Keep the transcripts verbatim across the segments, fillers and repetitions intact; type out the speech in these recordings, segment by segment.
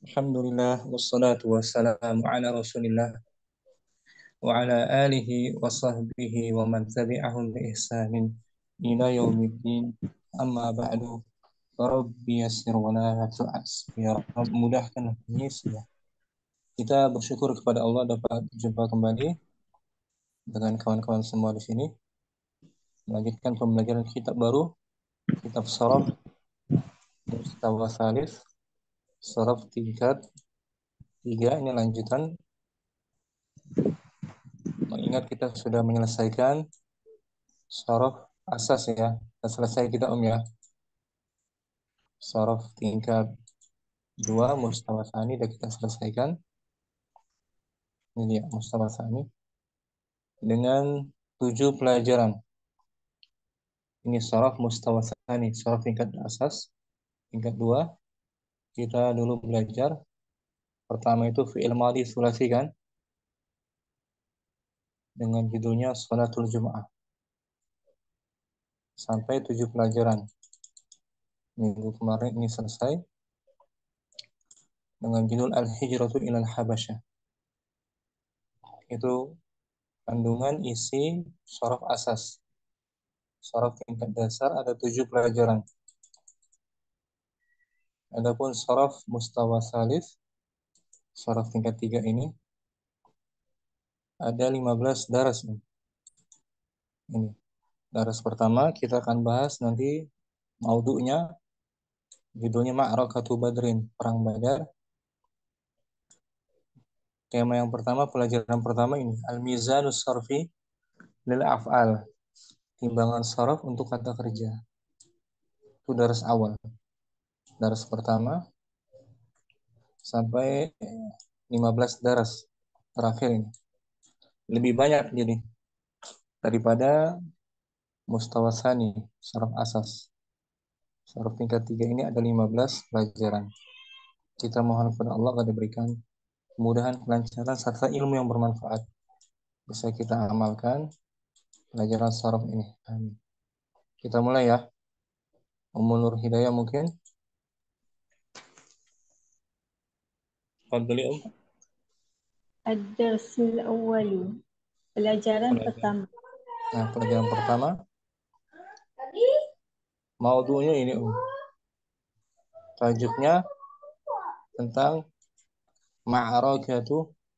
Alhamdulillah wassalatu wassalamu ala Rasulillah wa ala alihi wa sahbihi wa man tabi'ahum bi ihsanin ila yaumiddin. Amma ba'du. Rabbi yassir wa la tu'assir. Ya Rabb, mudahkan kami semua. Kita bersyukur kepada Allah dapat berjumpa kembali dengan kawan-kawan semua di sini, melanjutkan pembelajaran kitab baru, kitab Sharaf Mustawa Tsalits, Sharaf tingkat tiga. Ini lanjutan. Mengingat kita sudah menyelesaikan Sharaf asas ya. Kita selesai kita Om ya. Sharaf tingkat dua Mustawa Tsani sudah kita selesaikan. Ini dia Mustawa Tsani dengan tujuh pelajaran. Ini Sharaf Mustawa Tsani, Sharaf tingkat asas. Tingkat dua kita dulu belajar. Pertama itu fi'il madhi sulasi kan, dengan judulnya Sholatul Jum'ah. Sampai tujuh pelajaran. Minggu kemarin ini selesai dengan judul Al-Hijratu ilal Habasyah. Itu kandungan isi Sharaf asas. Sharaf tingkat dasar ada tujuh pelajaran. Adapun Sharaf Mustawa Tsalits, Sharaf tingkat tiga ini ada lima belas daras. Ini daras pertama kita akan bahas nanti maudu'nya, judulnya Ma'rakatu Badrin, Perang Badar. Tema yang pertama, pelajaran pertama ini Al-Mizanus Sarfi lil Af'al, timbangan saraf untuk kata kerja. Itu daras awal. Daras pertama sampai lima belas daras terakhir ini. Lebih banyak jadi daripada Mustawa Tsani, Sharaf asas. Sharaf tingkat tiga ini ada lima belas pelajaran. Kita mohon kepada Allah agar diberikan kemudahan, kelancaran, serta ilmu yang bermanfaat. Bisa kita amalkan pelajaran Sharaf ini. Amin. Kita mulai ya. Ummul Nur Hidayah mungkin. Fadli Om. Ad-darsul awwali, pelajaran Pelajaran. pertama. Nah, pelajaran pertama. Maudu'nya ini Om. Tajuknya tentang Ma'rakatu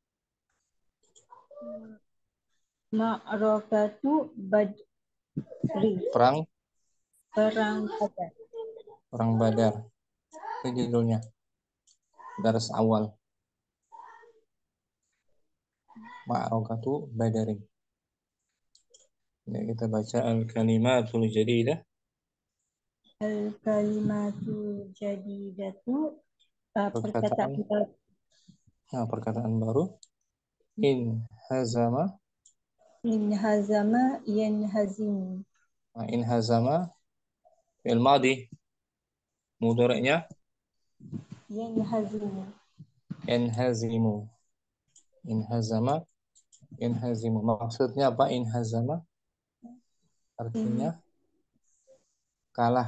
Ma'rakatu Badri, Perang perang Badar. Perang Badar. Itu judulnya. Daras awal. Ma'rakatu Badarin. Ya, kita baca Al-Kalimatul Jadidah. Al-kalimatu jadidatu, uh, perkataan Perkataan, baru. nah, perkataan baru. In hazama. In hazama yanhazimu. Nah, in hazama fi'il madhi. Mudhari'nya Yanhazimu. inhazimu. In hazama inhazimu. Maksudnya apa in hazama? Artinya In kalah.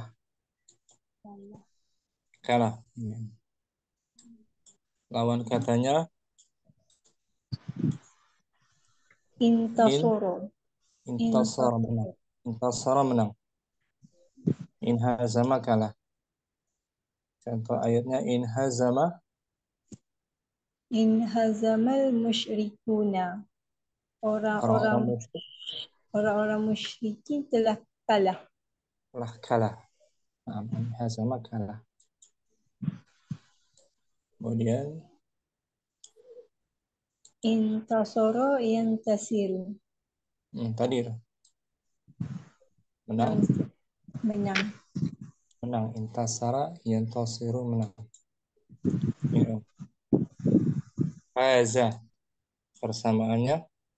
Kalah. Lawan katanya intasoro. in intasara menang. Intasara menang. In hazama kalah. Contoh ayatnya in hazama In hazamal musyrikuna. orang-orang Orang-orang musyrik orang-orang musyrikin telah kalah. telah kalah. Nah, in hazama kalah. Kemudian Intasoro yantasiru. hmm, tadi menang. Menang. Menang. Intasara yantasiru menang. Ya. Faza. Persamaannya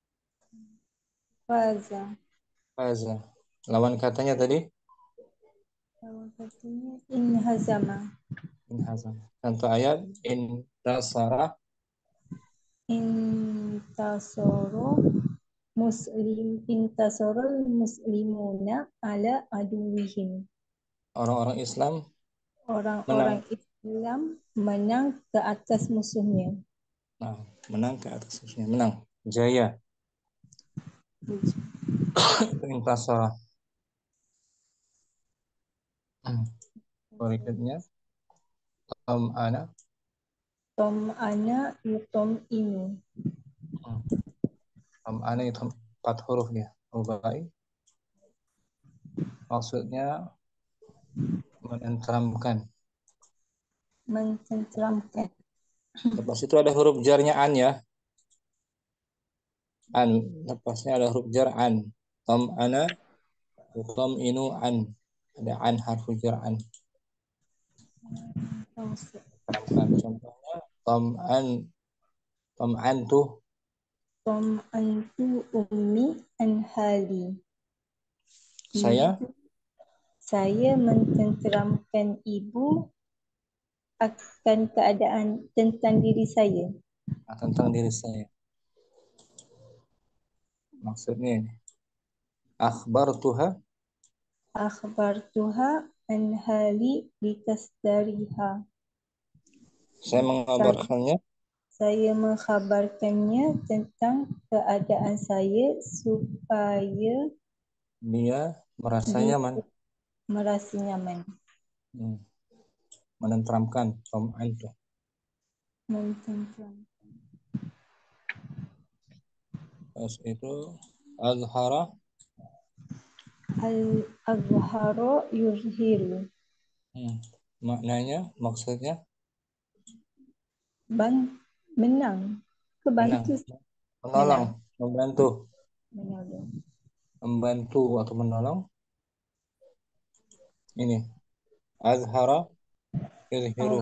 Faza. faza. Lawan katanya tadi Lawan katanya inhazama. in hazama. Contoh ayat intasara Intasoro muslim intasorol muslimuna ala aduwihim. orang-orang Islam menang Orang-orang Lam menang ke atas musuhnya. Nah, menang ke atas musuhnya. Menang. Jaya. Intasara. Hmm. Berikutnya. Tom ana. Tom ana yutom inu. Hmm. Tom ana itu empat huruf dia. Rubai. Maksudnya menenteramkan. Mententeramkan. Lepas itu ada huruf jarnya an ya. An. Lepasnya ada huruf jar an. Tom ana. Tom inu an. Ada an harfu jar an. Terangkan contohnya. Tom an. Tom an tuh. Tom antu ummi an hali. Saya. Ibu, saya mententeramkan ibu akan keadaan tentang diri saya. Nah, tentang diri saya. Maksudnya ini. Akhbartuha. Akhbartuha an hali litasdariha. Saya Saya, mengabarkannya. saya mengkhabarkannya tentang keadaan saya supaya Dia merasa dia nyaman. merasa nyaman. Hmm. Menenteramkan. Tom an tuh. Mententeram. Terus itu. Azhara. Al-azharo yuzhiru. Hmm. Maknanya. Maksudnya. Bang, menang. Menang. Kebantu. Menolong. Menang. Membantu. Menolong. Membantu atau menolong. Ini. Azhara. Yuzhiru. Oh,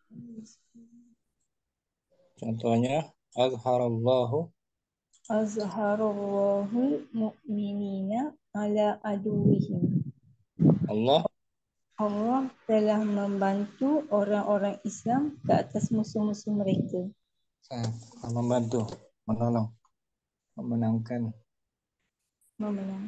Contohnya. Azharallahu. azharallahul mu'minina ala aduwihim. Allah. Allah telah membantu orang-orang Islam ke atas musuh-musuh mereka. Saya membantu. Menolong. Memenangkan. Memenang.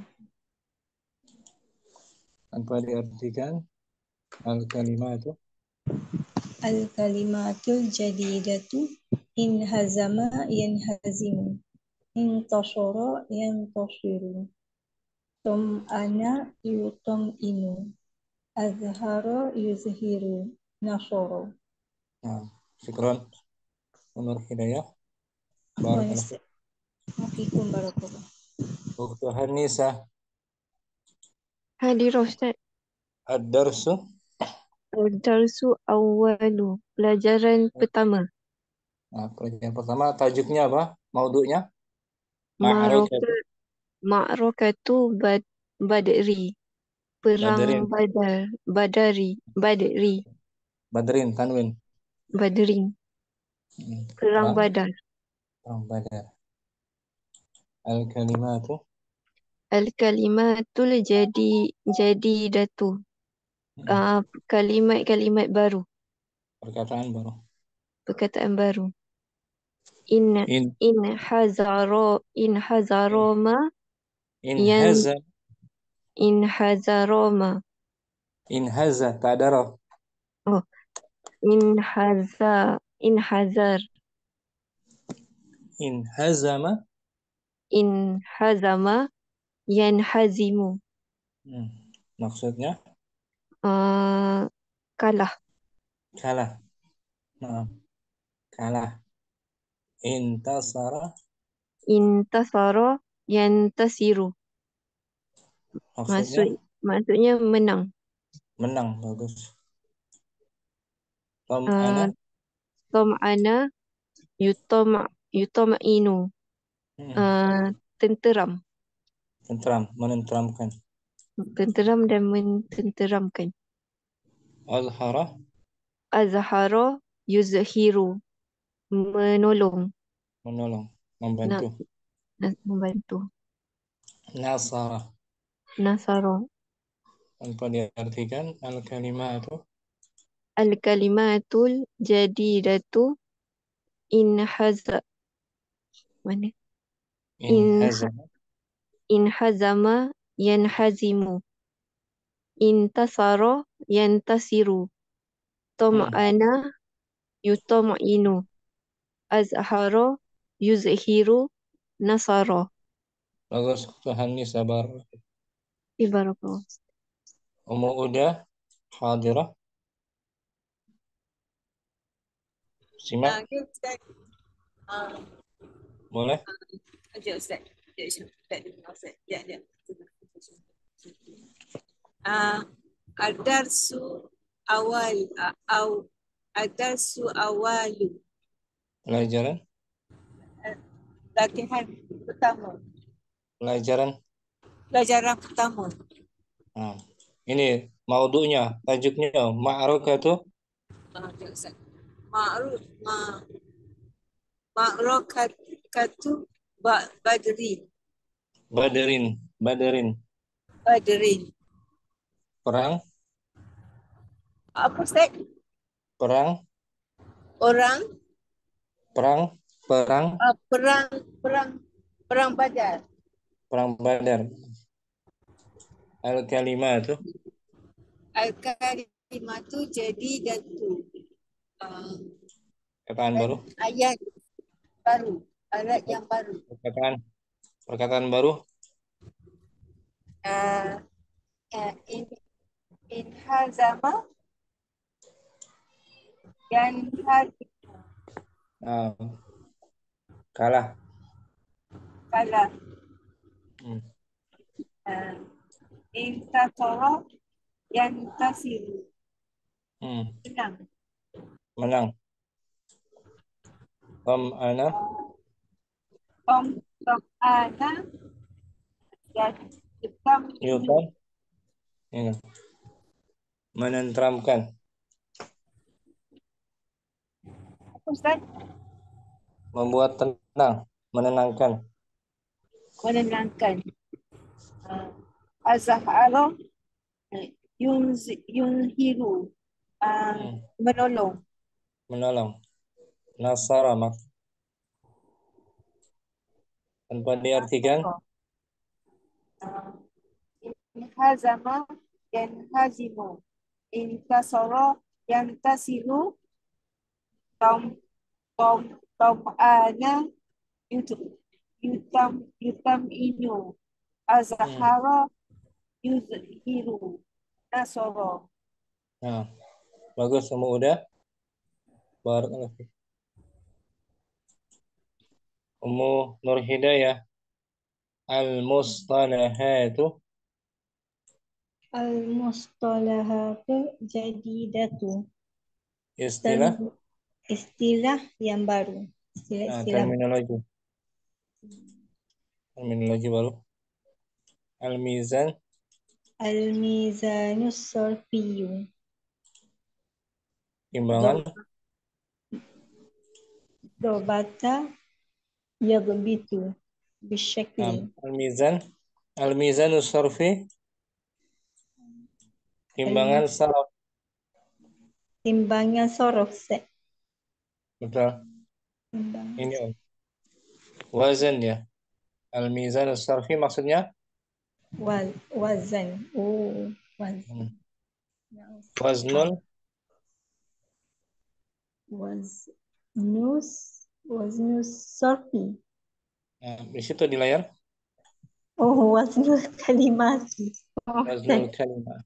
Tanpa diartikan. Al-kalimah itu. Al-kalimatul jadidatu in hazama yanhazimu. In tasoro yantasiru. Tom ana yutom inu. Azharo yuzhiru. Nasoro. Nah, syukron. Nur Hidayah. Barakallahu fiik. Assalamualaikum warahmatullahi Waktu Hanisa. Hadir Ustaz. Ad-darsu. Darsu awalu. Pelajaran pertama. Nah, pelajaran pertama tajuknya apa? Maudu'nya? Ma'rajah. Maroka, Ma'rokatu bad, Badri. Perang Badrin. Badar. Badari. Badri. Badrin, tanwin. Badrin. Hmm, Perang Perang. Badar. Perang Badar. Al-kalimatu. Al-kalimatul jadi jadi datu. Hmm, Uh, kalimat-kalimat baru. Perkataan baru. Perkataan baru. In In. in hazaro in hazaroma In yan haza. in hazaroma. In haza. Tak ada roh. Oh, in haza in hazar In hazama. in hazama yanhazimu. Hmm, Maksudnya Uh, kalah. kalah. Nah, kalah. Intasara. Intasara yantasiru. Maksudnya Maksud maksudnya menang. menang. Bagus. Tom ana. Uh, Tom'ana yutoma yutoma'inu. Hmm, Uh, tenteram. Tenteram. Menenteramkan. Tenteram dan mententeramkan. Azhara. Azhara yuzhiru. Menolong. Menolong. Nak, Membantu. nak membantu. Nasara. Nasara. Tanpa diartikan al-kalimatu. Al-kalimatul jadidatu in haza mana? In In haza. in hazama yanhazimu. In tasara yantasiru. Itama'ana yutama'inu. Azhara yuzhiru nasara. Bagus, Tuhan sabar. Ibarakallah. Ummu udah hadirah. Simak, Ah, dia Ustaz. Ah, boleh? Sekejap Ustaz. Sekejap Ustaz. Ustaz. Sekejap, sekejap. Ah, Ad-darsu awal ah, aw ad-darsu awalu. Pelajaran, Latihan pertama. pelajaran. Pelajaran pertama. Nah, ini maudunya, tajuknya ma'rokatuh Ah, sekejap Ustaz. Ma'ruf ma ma'rokatu ba- badrin. Badrin, Badrin, Badrin. perang, Apa Ustaz? perang, Orang perang, perang, ah, perang perang perang Badar. perang Badar. Al-kalimah itu Al-kalimah tu jadi dan tu. Ah, perkataan dan baru, ayat baru, ayat yang baru. perkataan, perkataan baru, Uh, uh, in in hazama dan hal nah, kalah. kalah. Hmm. Uh, in tasara yang tasiru Hmm. menang. Menang. Tom ana Om tom ana dan hitam yuton, ini menenteramkan, Ustaz membuat tenang, menenangkan. menenangkan. Uh, Azhara uh, yunz yunhiru uh, Hmm. menolong. Menolong. Nasara mak tanpa diartikan. Uh, in hazama dan hazimu. In tasara yang tasiru tom tom tom ana yutum yutam yutam inu Hmm. azhara yuzhiru nasoro. Nah, bagus, semua udah. Barakallahu fiik. Ummu Nur Hidayah, al-mustalahatu Al-mustalahatu jadidatu. istilah, Term- Istilah yang baru. nah, Istilah-istilah terminologi, terminologi baru. Al-mizan, Al-mizanus sarfiyyu. timbangan, Dobata yagbitu nah, bisyakli. al-mizan, al-mizanu sarfi, timbangan saraf. Timbangan sorof. se. Betul. Timbangan. Ini Om. Wazan ya. Al-mizanu sarfi maksudnya Wal, wazan. Oh, wazan. hmm, waznul, Was nus waznus sarfi. nah, di situ di layar Oh, waznul kalimat. Oh, waznul kalimah.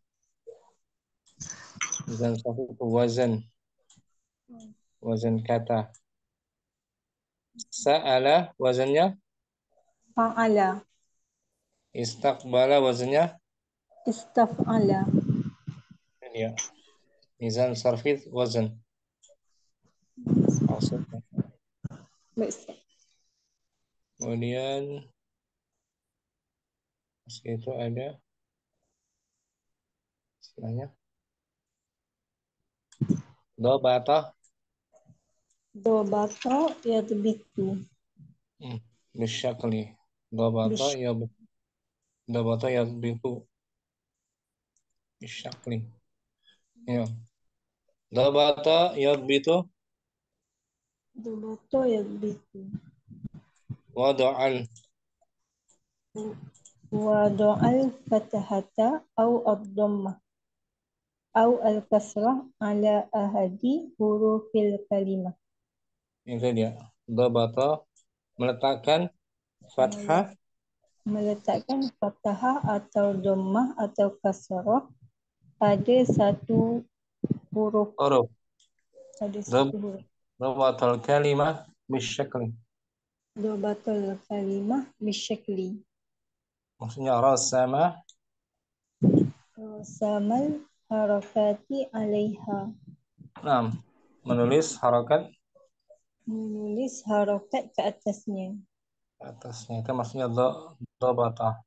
Mizan sarfi itu wazan, wazan kata. Sa'ala wazannya, fa'ala, istaqbala wazannya, istaf'ala. ini ya. Mizan sarfi wazan. Maksudnya. Baik. Kemudian itu ada istilahnya dobata, Dobata yadbitu. hmm, bisyakli. Dobata Bish- ya dobata ya bitu bisyakli. Ya. Dobata ya bitu Dobata yadbitu. wada'al, Wado'al fatahata au ad-dhammah. au al-kasrah ala ahadi hurufil kalimah. Itu dia. Dhabata, meletakkan fathah. Meletakkan fathah atau dhammah atau kasrah pada satu huruf. Huruf. Pada Dhab- satu huruf. Dhabatal kalimah bisyakli. Dhabatul kalimah bisyakli. Maksudnya rasama. Rasamal harakati alaiha. Nah, menulis harakat Menulis harakat ke atasnya. atasnya. Itu maksudnya dha- dhabata.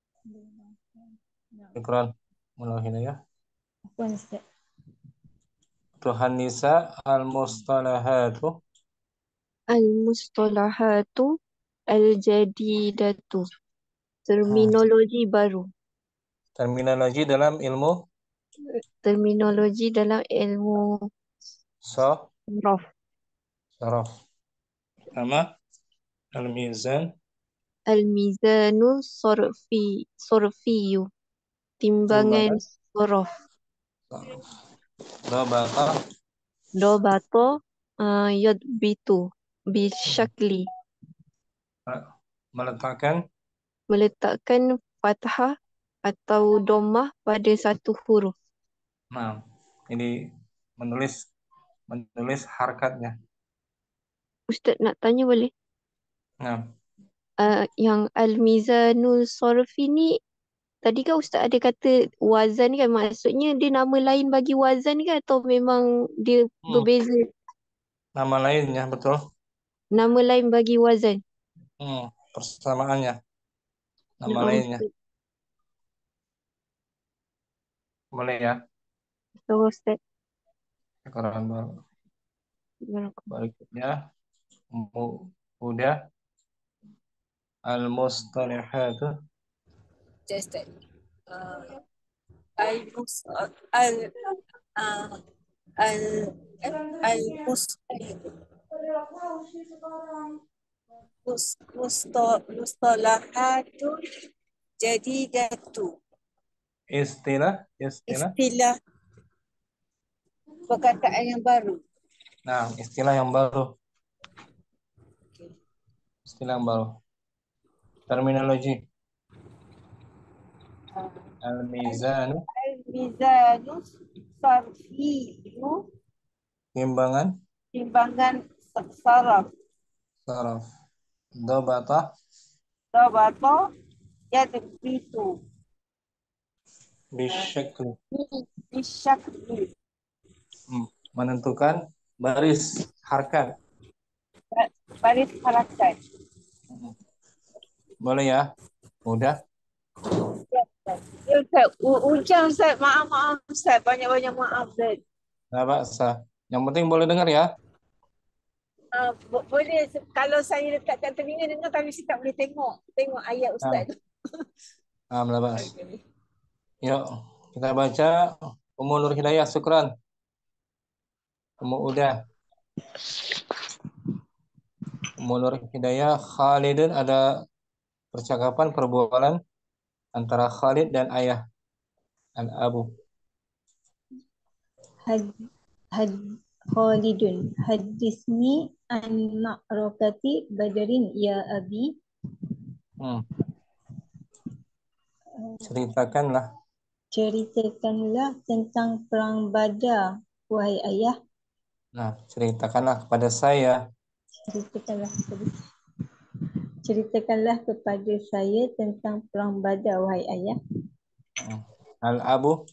Syukran. Mulai hidayah. Apa Ustaz? Tuhan nisa al-mustalahatu. Al-mustalahatu al-jadidatu. Terminologi baru. Terminologi dalam ilmu Terminologi dalam ilmu so saraf. saraf. Pertama, al-mizan. Al-mizanu sarfi sarfiyu. Timbangan Timbangan saraf. saraf. Dhabata Dobato uh, yadbitu bisyakli. meletakkan Meletakkan fathah atau dhammah pada satu huruf. nah ini menulis menulis harakatnya. Ustaz nak tanya boleh? Nah, Uh, yang al-mizanul sarfi ni tadi kan Ustaz ada kata wazan kan, maksudnya dia nama lain bagi wazan ke atau memang dia hmm, berbeza, nama lainnya betul. nama lain bagi wazan? Hmm, persamaannya nama Nah, lainnya. Ustaz. Boleh ya. So, Ustaz. Sekarang baru Barakallah. berikutnya mu- udah al-mustalihatu. Just that. Uh, al mus al uh, al al mus mus musto- mustalahatul jadidatu. Istilah istilah Istilah perkataan yang baru. nah istilah yang baru istilah yang baru terminologi al-mizanu Al-mizanu sarfiyu, timbangan timbangan saraf. saraf. Dhabata Rabato yadbitu bisyakli. bisyakli, Hmm, menentukan baris harakat. baris harakat. Hmm, boleh ya. Udah. Ya Ustaz, U- Ujang Ustaz, maaf maaf Ustaz, banyak-banyak maaf Ustaz. Nggak paksa. Yang penting boleh dengar ya. Uh, bo- boleh se- kalau saya dekat kat telinga dengar tapi saya tak boleh tengok tengok ayat Ustaz Nah, tu. nah melabas. Okay. Yuk, kita baca Ummu Nur Hidayah. Syukran. Ummu udah. Ummu Nur Hidayah, Khalidun, ada percakapan perbualan antara Khalid dan ayah al-abu. Had, had Khalidun hadisni an ma'rakati Badrin ya abi. Hmm. Ceritakanlah. Ceritakanlah tentang perang Badar wahai ayah. Nah, ceritakanlah kepada saya. Ceritakanlah Ceritakanlah kepada saya tentang perang Badar wahai ayah. Hmm. Al-abu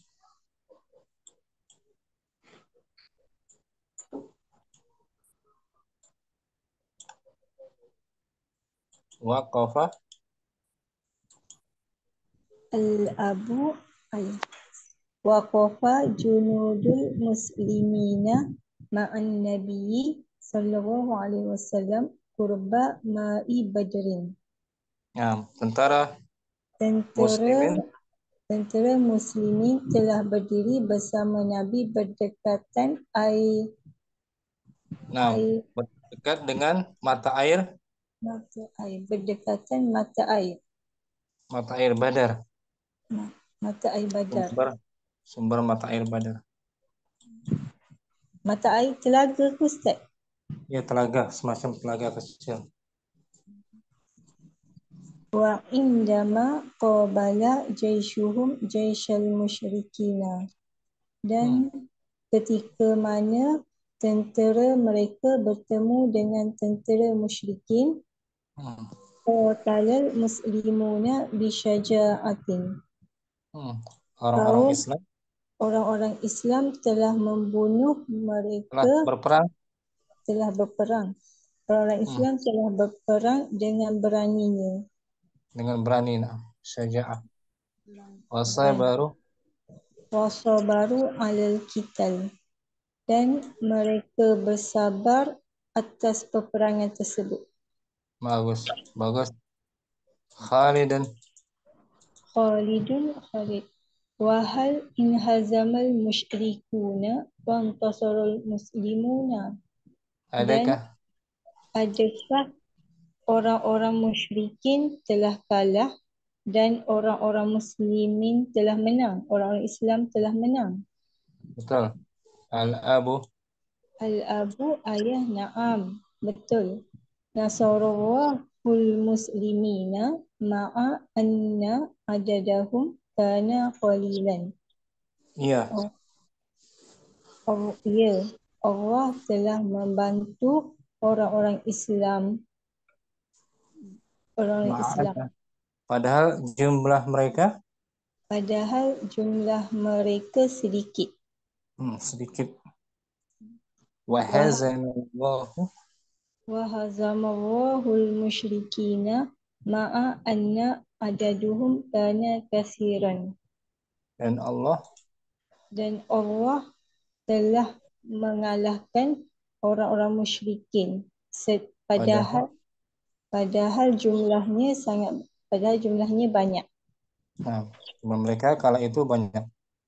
waqafa Al-abu ayah. Waqafa junudul muslimina ma'an nabiyyi sallallahu alaihi wasallam qurba ma'i badrin. Nah, tentara Tentera muslimin tentera muslimin telah berdiri bersama Nabi berdekatan air nah, air dekat dengan mata air mata air berdekatan mata air mata air Badar. mata air Badar. Sumber Sumber mata air Badar. Mata air telaga ke Ustaz? Ya, telaga, semacam telaga kecil. Wa indama qabala jaishuhum jaisyal musyrikina. Dan Hmm. ketika mana tentera mereka bertemu dengan tentera musyrikin, Hmm. qatalal muslimuna bisyaja'atin. Hmm. Orang-orang Kaum Islam orang-orang Islam telah membunuh telah mereka, berperang telah berperang. Orang-orang hmm. Islam telah berperang dengan beraninya. dengan berani. Nah, syaja'ah. Wasai Dan baru wasabaru alal qital. Dan mereka bersabar atas peperangan tersebut. bagus, bagus. Khalidan. Khalidun Khalid. Wahal in hazamal musyrikuna wa antasarul muslimuna. Dan Adakah adakah orang-orang musyrikin telah kalah dan orang-orang muslimin telah menang, orang-orang Islam telah menang? betul? Al-abu Al-abu ayah, na'am, betul. Nasarallahul muslimina ma'a anna adadahum kana qalilan. iya. Oh, oh, ya, Allah telah membantu orang-orang Islam, orang-orang Islam. Ma'ana. Padahal jumlah mereka Padahal jumlah mereka sedikit. hmm, sedikit. Wah- Wahazanallahu Wahazamallahul musyrikina ma'a anna adaduhum kana kasiran. dan Allah Dan Allah telah mengalahkan orang-orang musyrikin. Se- padahal Padahal padahal jumlahnya sangat padahal jumlahnya banyak. nah, jumlah mereka kala itu banyak.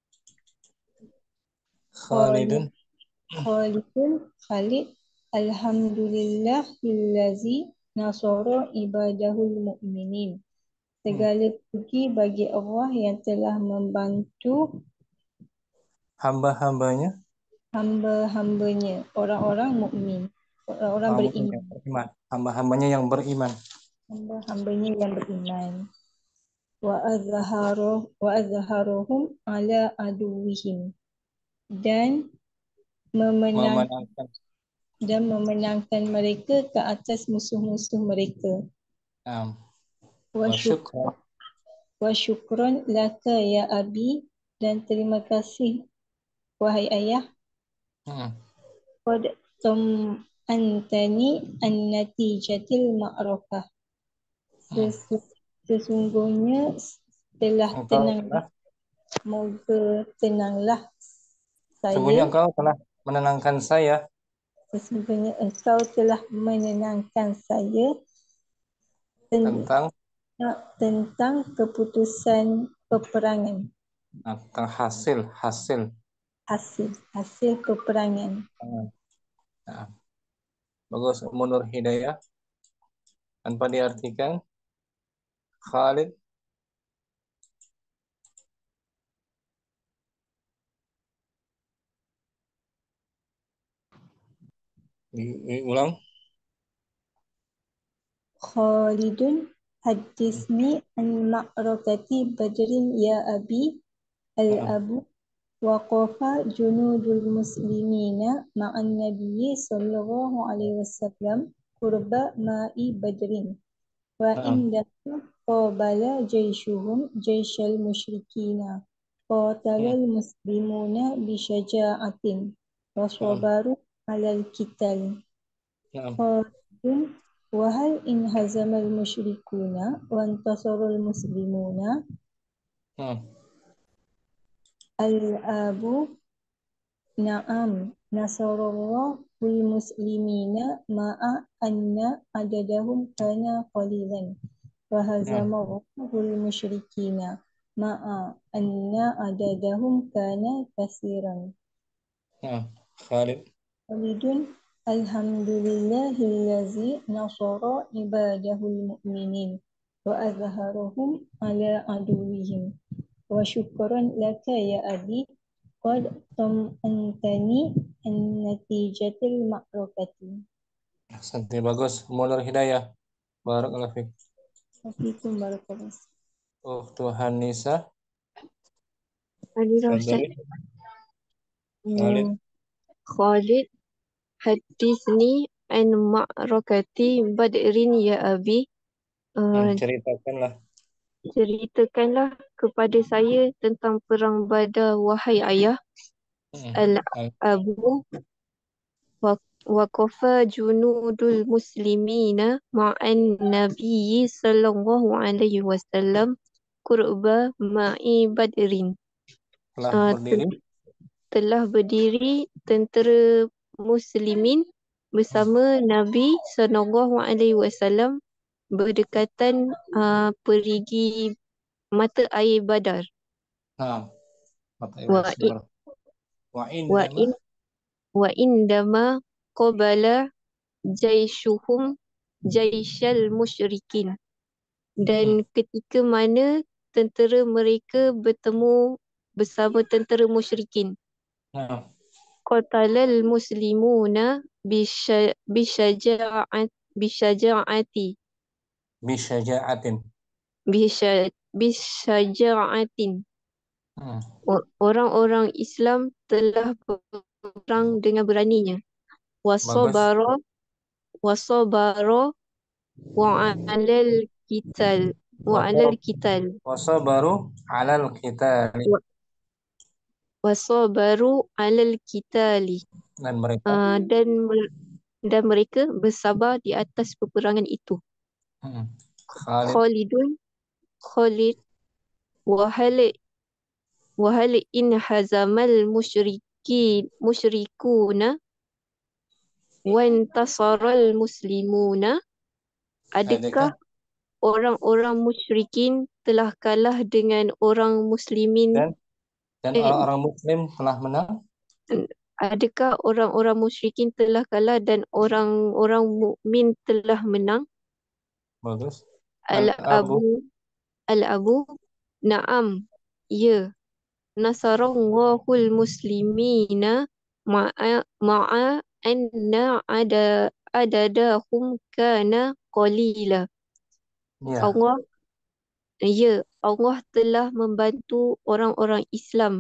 Khalid Khalidun Khalidun Khalid Alhamdulillahillazi nasara ibadahul mu'minin. Segala puji bagi Allah yang telah membantu hamba-hambanya hamba-hambanya, orang-orang mukmin, orang-orang hamba beriman, yang beriman. Hamba-hambanya yang beriman. hamba-hambanya yang beriman. Wa azharu wa azharuhum ala aduwihim. Dan memenang Memenangkan. dan memenangkan mereka ke atas musuh-musuh mereka. Nah, Wa wa syuk syukran. wa syukron laka ya abi, dan terima kasih wahai ayah, Hmm. qad tum antani an natijatil ma'rakah. Hmm. Sesu- Sesungguhnya telah Engkau tenang, telah moga tenanglah sungguhnya saya. engkau telah menenangkan saya Sesungguhnya engkau telah menenangkan saya ten- tentang tentang keputusan peperangan, nah, tentang hasil hasil. hasil hasil peperangan. Nah, bagus Munur Hidayah tanpa diartikan. Khalid diulang. Khalidun hadisni an ma'rakati badrin ya abi. Al-abu waqafa junudul muslimina ma'an nabiyyi sallallahu alaihi wasallam qurba ma'i badrin. Wa Nah, indahu qabala jaishuhum jaisyal musyrikina. hmm, Qatalal muslimuna bisyaja'atin. Wa nah, sabaru alal qital. nah, Khalidun wahal in hazamal musyrikuna wa antasarul muslimuna. nah, Al-abu na'am nasarallahul muslimina ma'a anna adadahum kana qalilan wa nah, hazamahul musyrikina ma'a anna adadahum kana kasiran. nah. Khalid Khalidun alhamdulillahillazi nasara ibadahul mu'minin wa azharahum ala aduwihim وشكرا لك يا أبي قد طمأنتني عن نتيجة المعركة. Ahsanti, bagus. Mulur Hidayah. Barakallahu fiik. Wafikum barakallah. Ukhtu Hanisa. Adira Ustaz. Tafadhali. Khalid. Hmm, Khalid hadisni an ma'rakati badrin ya Abi. Hmm, Uh, ceritakanlah. ceritakanlah kepada saya tentang perang Badar wahai ayah. Hmm. Al- Al-Abu wa waqafa junudul muslimina ma'an nabiyyi sallallahu alaihi wasallam qurba ma'i badrin. Telah Uh, berdiri. telah berdiri tentera muslimin bersama Nabi sallallahu alaihi wasallam berdekatan uh, perigi mata air Badar. Nah, mata Wa ibu i- Wa wa indama. in wa indama qabala jaishuhum jaisyal musyrikin. Dan Hmm. ketika mana tentera mereka bertemu bersama tentera musyrikin, Nah, qatalal muslimuna bisya- bisyaja'at bisyaja'ati bisyaja'atin. bisya- bisyaja'atin. Hmm. O- Orang-orang Islam telah berperang dengan beraninya. Bagus. Wasobara wasobara wa'alal kital wa'alal kital Wasabaru alal qitali. wa- wasobaru alal kitali. Dan mereka. Uh, dan mer- dan mereka bersabar di atas peperangan itu. Hmm. Khalid. Khalidun Khalid wahal wahal in hazamal musyrikin musyrikuna wa intasaral muslimuna. Adakah Adakah? orang-orang musyrikin telah kalah dengan orang muslimin Dan dan eh, orang-orang Muslim telah menang. adakah orang-orang musyrikin telah kalah dan orang-orang mukmin telah menang? Bagus. Al-Abu. Al-Abu Al-Abu Naam, ya. Nasarallahul muslimina ma'a ma'a anna ada adadahum kana qalila. Ya. Allah, ya, Allah telah membantu orang-orang Islam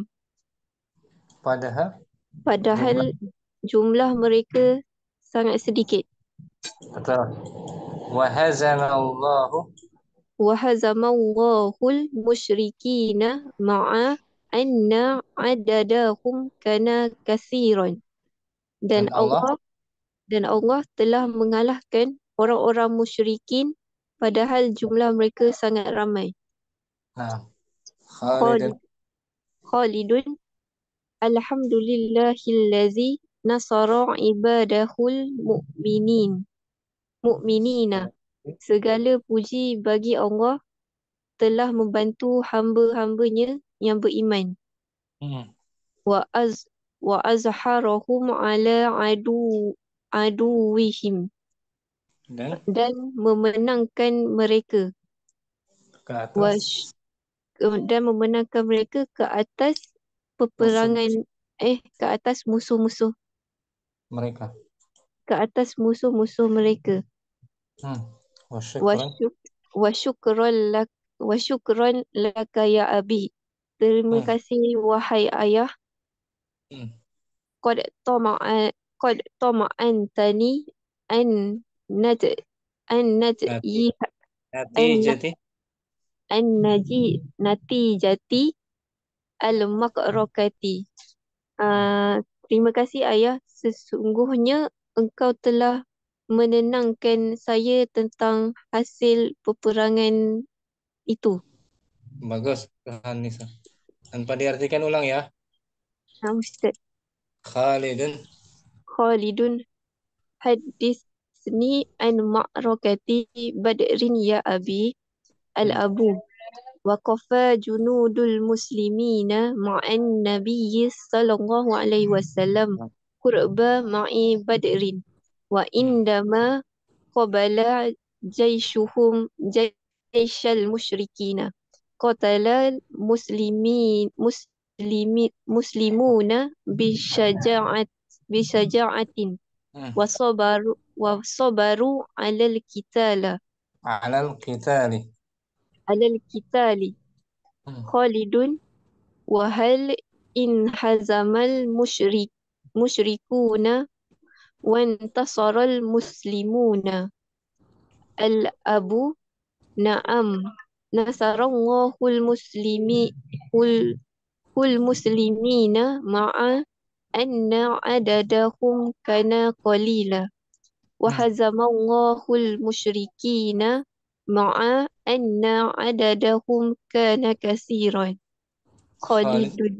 Padahal jumlah. padahal jumlah mereka sangat sedikit. Betul. Wa hazanallahu. Wahazamallahul musyrikina ma'a anna adadahum kana kasiran. Dan Dan Allah. Allah dan Allah telah mengalahkan orang-orang musyrikin padahal jumlah mereka sangat ramai. Nah, Khalid Khalidun. Khalidun alhamdulillahillazi nasara ibadahul mu'minin mu'minina. Segala puji bagi Allah telah membantu hamba-hambanya yang beriman. Hmm. Wa az wa azharahum ala adu aduwihim. Dan Dan memenangkan mereka ke Wash, atas dan memenangkan mereka ke atas musuh peperangan eh ke atas musuh-musuh mereka. ke atas musuh-musuh mereka. Hmm. Wa syukran. Wasyuk wasyukran lak wasyukran laka ya abi. Terima Hmm. kasih wahai ayah. Hmm. Qad tama'a qad tama'antani an nat an nat Nati. Nati an jadi. an naji natijati al-maqrakati. Uh, terima kasih ayah. Sesungguhnya engkau telah menenangkan saya tentang hasil peperangan itu. Bagus, Hanisa. Tanpa diartikan ulang ya. Nah, Ustaz. Khalidun. Khalidun hadisni an ma'rakati badrin ya abi. Hmm. Al-Abu waqafa junudul muslimina ma'an nabiyyi sallallahu alaihi wasallam qurba ma'i badrin wa Hmm. indama qabala jaishuhum jaisyal musyrikina qatalal muslimin muslimi muslimuna bisyaja'at bisyaja'atin Hmm. wasabaru wasabaru alal kitala Alal qitali. alal kitali Hmm. Khalidun wa hal in hazamal musyrik musyrikuna wantasaral muslimuna al abu na'am nasarallahul muslimi ul kul muslimina ma'a anna adadahum kana qalila wa Hmm. hazamallahul musyrikina ma'a anna adadahum kana kasiran. Khalid. Khalidun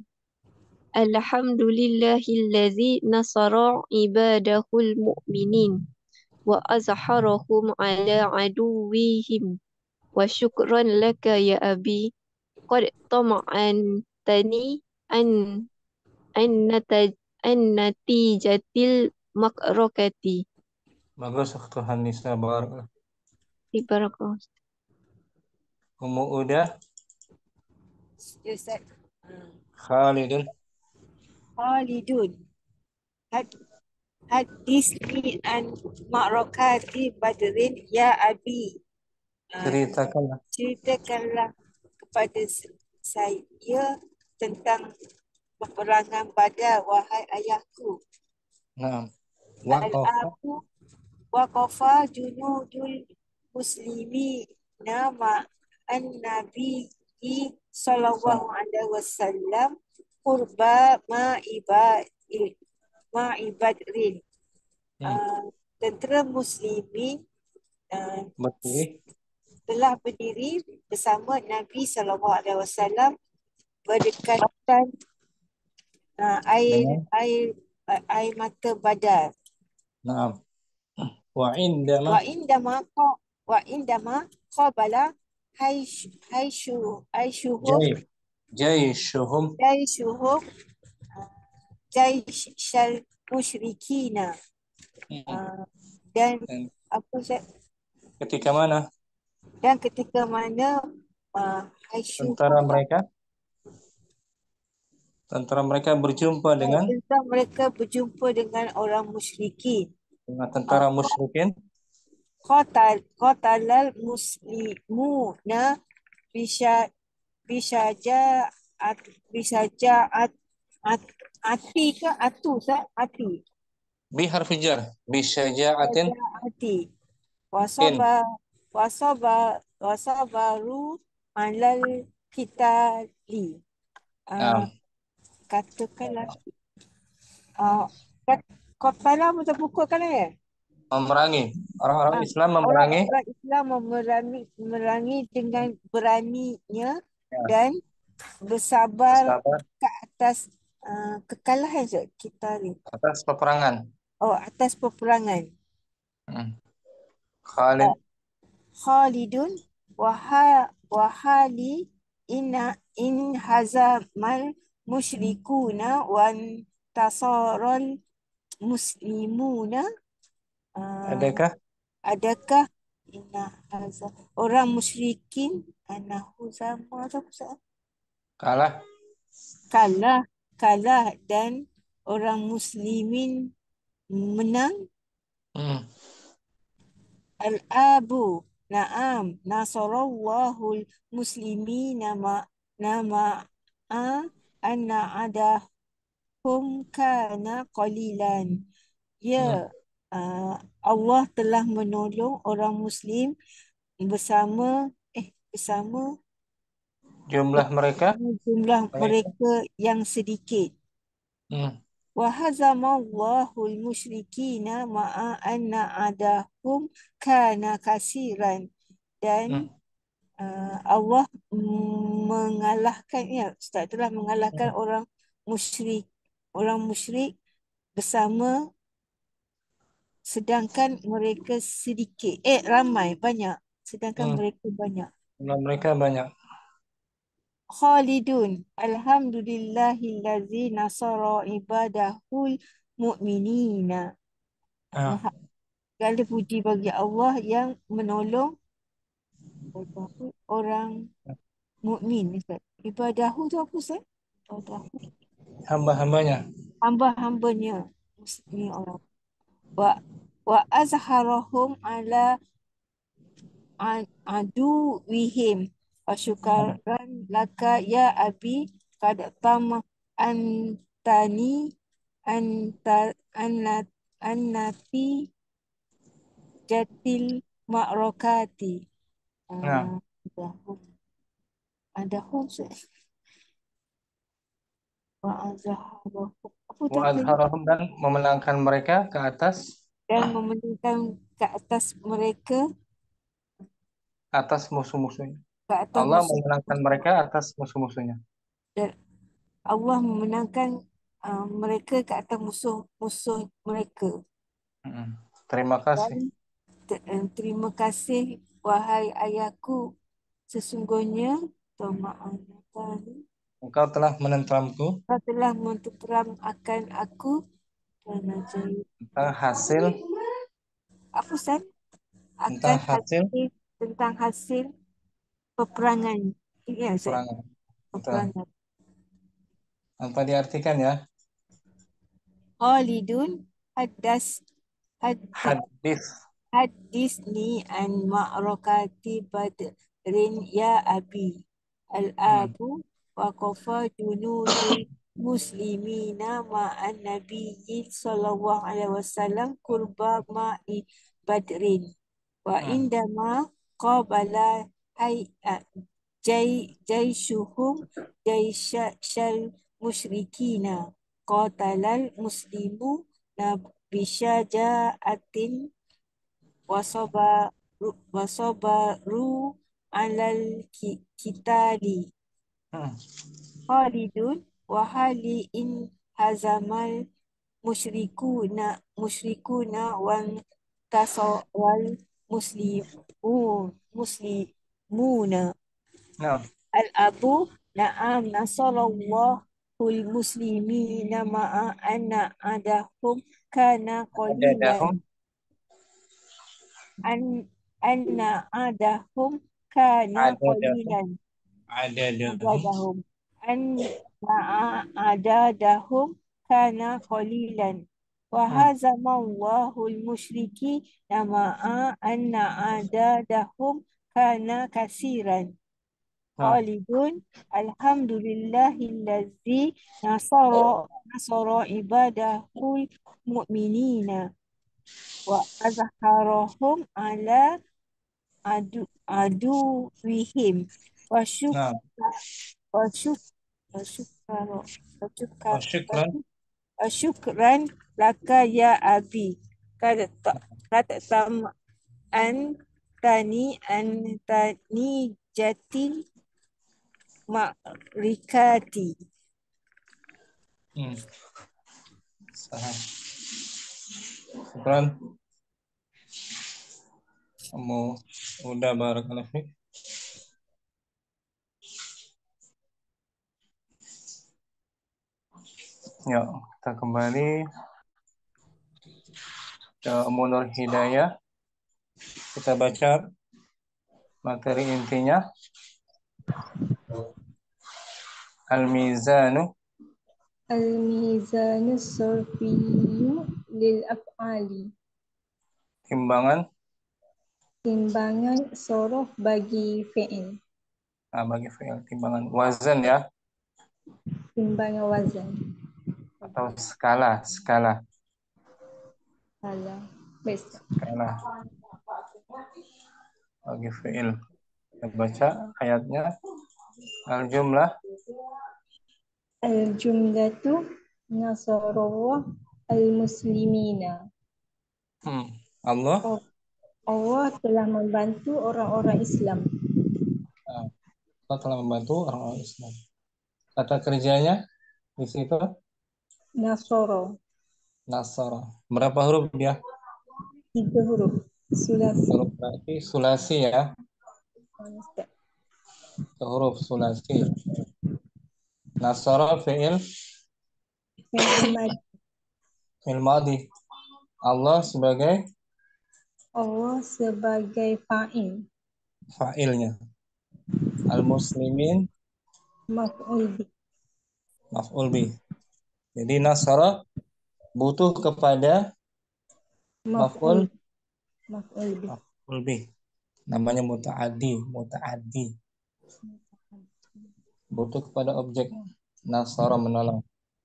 alhamdulillahillazi nasara ibadahul mu'minin wa azharahum ala aduwwihim wa syukran laka ya abi qad tama'antani an an nataj an natijatil makrakati. Bagus Tuhan Nisa. Barakallah. Barakallahu. Ummu Uda. Ya, Ustaz. Ah, Khalidun. Khalidun. Had hadisni an ma'rakati badrin ya abi. Ah, Ceritakanlah. ceritakanlah kepada s- saya tentang peperangan Badar, wahai ayahku. Naam. Waqafa. Al-Abu waqafa junudul muslimi nama an-nabi sallallahu alaihi wasallam qurba ma'ibad ma'ibadrin. Hmm. Uh, tentera muslimin uh, Berdiri. telah berdiri bersama Nabi sallallahu alaihi wasallam berdekatan uh, air Dengan. air uh, air mata Badar. Naam. Wa indama. Wa indama qa- wa indama qabala haishu haishu haishuhum Jai. Jaishuhum. jaishuhum jaishal musyrikina. Hmm. Uh, dan Dan apa Ustaz? ketika mana Dan ketika mana uh, haishuhum tentara mereka tentara mereka berjumpa dengan tentang mereka berjumpa dengan orang musyrikin. dengan tentara musyrikin. Qatal qatalal muslimuna bisa bisyaja'at bisyaja'at at, ati ke atu Ustaz? Ati. Bi harfi jar. Bi syaja'atin. Ati. In. Wasaba wasaba wasabaru alal kitali. Naam. Uh, katakanlah uh, qatala macam pukul kan ya? Memerangi. Orang-orang Ah, Islam memerangi. orang-orang Islam memerangi, memerangi dengan beraninya Ya. dan bersabar Bersabar ke atas uh, kekalahan Ustaz, kita ni. atas peperangan. Oh, atas peperangan. Hmm. Khalid. Khalidun waha wahali inna in hazamal musyrikuna wan tasaral muslimuna. Uh, Adakah adakah inna haza orang musyrikin anahu sama atau Ustaz? kalah? kalah kalah dan orang muslimin menang. Hmm. Al-abu na'am nasarallahul muslimina ma nama a anna adahum kana qalilan. Ya, Hmm. uh, Allah telah menolong orang muslim bersama eh bersama Jumlah mereka. jumlah Baik. mereka yang sedikit. Hmm. Wa hazamallahul musyrikina ma'a anna adahum kana kasiran. Dan Hmm. uh, Allah mengalahkan ya Ustaz telah mengalahkan Hmm. orang musyrik orang musyrik bersama sedangkan mereka sedikit eh ramai banyak sedangkan Hmm. mereka banyak. Jumlah mereka banyak. Khalidun alhamdulillahillazi nasara ibadahul mu'minina. Ah. Segala puji bagi Allah yang menolong orang Mukmin Ustaz. Ibadahu tu apa Ustaz? Ibadahu. Hamba-hambanya. Hamba-hambanya. Muslimin orang. Wa wa azharahum ala a- aduwihim. Wa syukaran laka ya abi kad tama antani anta anat annati jatil ma'rokati. Nah, Ah, ada hum. Ada hum Ustaz. Wa azharahum. Apa tu wa apa ni? azharahum dan memenangkan mereka ke atas Dan memenangkan ke atas mereka, atas musuh-musuhnya. ke atas Allah musuh, memenangkan mereka atas musuh-musuhnya. dan Allah memenangkan uh, mereka ke atas musuh-musuh mereka. Mm-mm. Terima kasih. Dan te- eh, terima kasih wahai ayahku, sesungguhnya Toma'anatani, Engkau telah menenteramku kau telah menenteram akan aku dan ajaib. tentang hasil Apa Ustaz? tentang Akan hasil hasil, tentang hasil peperangan. Ya Ustaz, perangan. Betul. peperangan. Apa diartikan ya? Khalidun hadas had, Hadis. hadisni an ma'rakati badrin ya abi. Hmm. Al-abu waqafa junudul muslimina ma'an nabiyyi sallallahu alaihi wasallam kurba ma'i badrin. Wa Hmm. indama qabala hay jay jayshuhum jayshal musyrikina qatalal muslimu nabishaja'atin wasabaru wasabaru alal ki- kitali. Hmm. Khalidun wa hali in hazamal musyrikuna musyrikuna wan tasawwal muslimun muslimuna. Nah, Al-abu na'am nasarallahul muslimina ma'a anna adahum kana ada qalilan. dahum, An anna adahum kana ada dahum, qalilan. ada dahum. Adadahum. Anna adadahum kana qalilan. Wa Hmm. hazamallahul musyriki ma'a anna adadahum kana kasiran. Nah, Khalidun alhamdulillahillazi nasara nasara ibadahul mu'minina wa azharahum ala adu aduwihim wa nah, syukra wa syuk wa syukra wa syukra wa syukran. wa syukran laka ya abi kata tak kata tam an tani an tani jatil ma'rikati. Hmm. Saham. Syukran. Kamu udah barakallahu fiik. Ya, kita kembali ke Munur Hidayah. Kita baca materi intinya. Al-mizanu Al-mizanu sorfiyu lil af'ali. timbangan Timbangan sorof bagi fi'il. nah, bagi fi'il timbangan wazan ya Timbangan wazan. atau skala skala Salah. Baik. Ustaz. skala bagi fi'il. Kita baca ayatnya. Al-jumlah Al-jumlatu nasarallah al-muslimina. hmm. Allah Oh, Allah telah membantu orang-orang Islam. nah, Allah telah membantu orang-orang Islam. Kata kerjanya di situ Nasara. nasara. Berapa huruf dia? Tiga huruf. Sulasi. Huruf berarti sulasi ya. Ustaz. Itu huruf sulasi. Nasara fi'il Fi'il mad. fi'il madhi. Allah sebagai Allah sebagai fa'il. fa'ilnya. Al-muslimin Maf'ul bih. maf'ul bih. Jadi nasara butuh kepada Maf'ul maf'ul Maf'ul bih. maf'ul bih. Namanya muta'addi, muta'addi. Butuh kepada objek. Nasara menolong.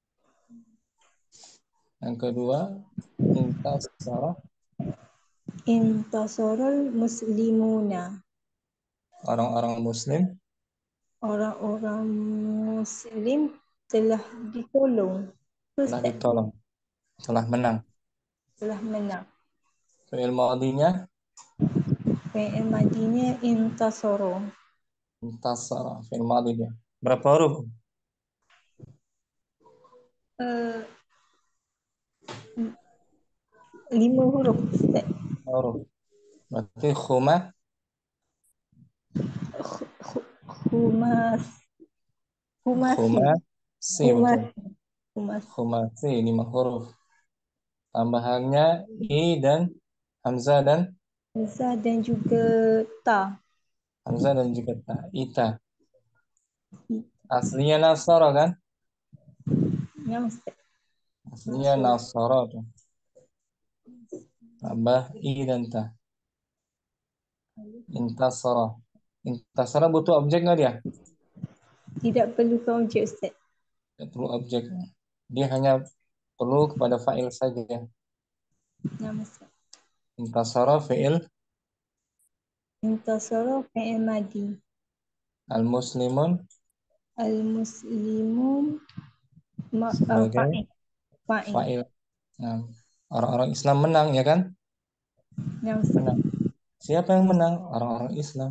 Yang kedua, intasara Intasarul muslimuna. orang-orang muslim Orang-orang muslim telah ditolong. telah Ustaz, ditolong, telah menang. telah menang. Fi'il madinya Fi'il madinya intasara. intasara, fi'il madinya. Berapa huruf? Uh, lima huruf, Ustaz. Huruf. Berarti khuma Khu- khu- Humas. Humasi. khumasi betul. Humasi. Humasi. Khumasi lima huruf. Tambahannya i dan hamzah dan Hamzah dan juga ta. hamzah dan juga ta, ita. Aslinya nasara kan? Ya, Ustaz. Aslinya nasara tuh. Tambah i dan ta. Intasara. Intasara butuh objek nggak dia? Tidak perlu objek, Ustaz. Tidak perlu objek. Dia hanya perlu kepada fa'il saja. Ya, Ustaz. Intasara fi'il Intasara fi'il madi. al-muslimun Al-muslimun ma, uh, sebagai fa'il. Fa'il. fa'il. Nah, orang-orang Islam menang ya kan? Ya, Ustaz. Menang. Siapa yang menang? Orang-orang Islam.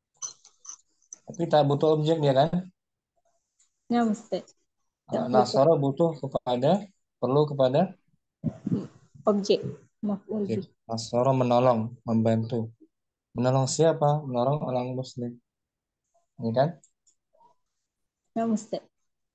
Tapi tak butuh objek dia kan? Ya, Ustaz. Tak perlu Nasara butuh kepada perlu kepada objek. Maf'ul objek. bih. Nasara menolong, membantu. Menolong siapa? Menolong orang Muslim. Ya kan? Ya, Ustaz.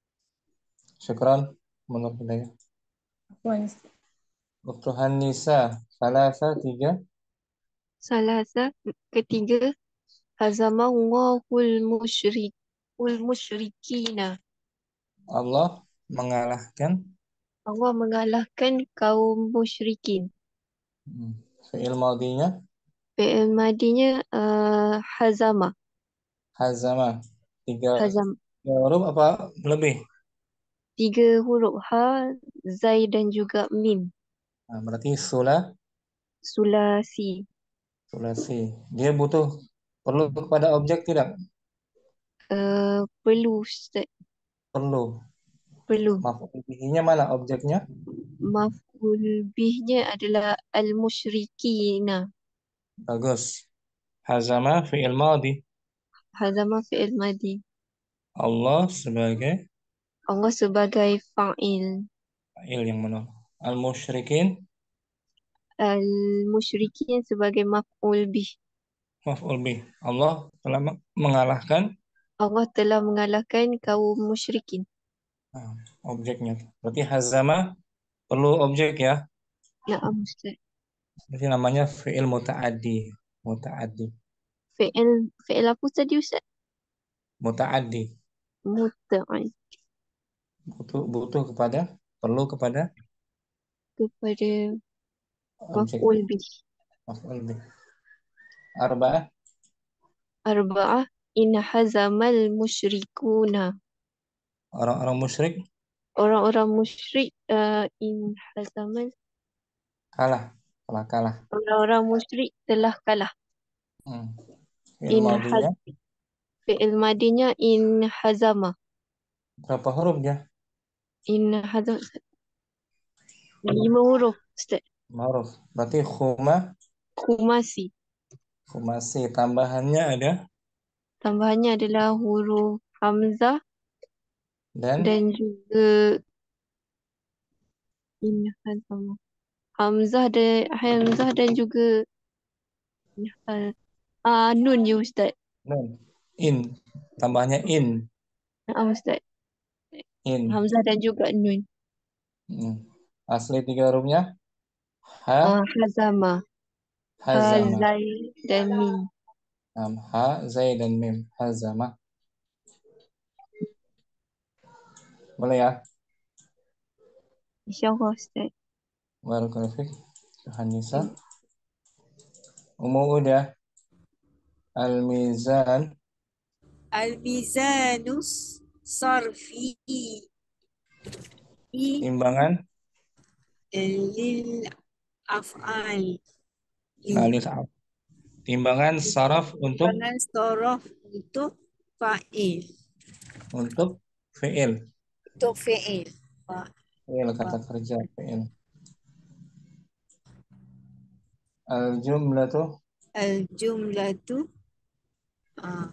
Syukran menurut saya. Afwan, Ustaz. Utuhan Nisa Salasa tiga Salasa ketiga hazamallahul musyrik ul musyrikina. Allah mengalahkan Allah mengalahkan kaum musyrikin. hmm, fi'il madinya Fi'il madinya uh, hazama. hazama tiga, Hazam. tiga huruf apa lebih? Tiga huruf ha, zai dan juga mim. Nah, berarti sula Sulasi. sulasi. Dia butuh perlu kepada objek tidak? Uh, perlu Ustaz. Perlu. Perlu. Maf'ul bihinya mana objeknya? Maf'ul bihnya adalah al-musyrikina. Bagus. Hazama fi'il madi. Hazama fi'il madi. Allah sebagai Allah sebagai fa'il. fa'il yang menolong. Al-musyrikin Al-musyrikin sebagai maf'ul bih. maf'ul bih. Allah telah mengalahkan Allah telah mengalahkan kaum musyrikin. nah, objeknya. Berarti hazama perlu objek ya. Na'am Ustaz. Berarti namanya fi'il muta'addi. Muta'addi. Fi'il, fi'il apa tadi Ustaz? Muta'addi. Muta'ad Butuh butuh kepada perlu kepada kepada objek maf'ul bih. maf'ul bih. Arba'ah Arba'ah in hazamal musyrikuna. orang-orang musyrik Orang-orang musyrik uh, in hazamal kalah. Telah kalah. orang-orang musyrik telah kalah. Hmm. Fi'il In haz madinya fi'il madinya in hazama. berapa huruf dia? In hazama lima huruf Ustaz. Ma'ruf. Berarti khuma Khumasi. khumasi tambahannya ada Tambahannya adalah huruf hamzah dan dan juga in hazama. Hamzah dan hamzah dan juga ah nun ya Ustaz. nun. In tambahnya in Naam Ustaz. in. Hamzah dan juga nun. Hmm. Asli tiga hurufnya ha Ah hazama. hazama. Hazai dan mim. Nah, ha, zai dan mim. Hazama. Boleh ya? InsyaAllah Ustaz. Barakallahu fiik. Hanisa. Hmm. Umum udah. Al-mizan. Al-mizanus sarfi Timbangan. lil af'al. Alif af. Timbangan saraf untuk Timbangan sorof untuk fa'il. untuk fi'il. Untuk fi'il. Fa- Fi'il kata kerja fi'il. Al-jumlatu Al-jumlatu ah,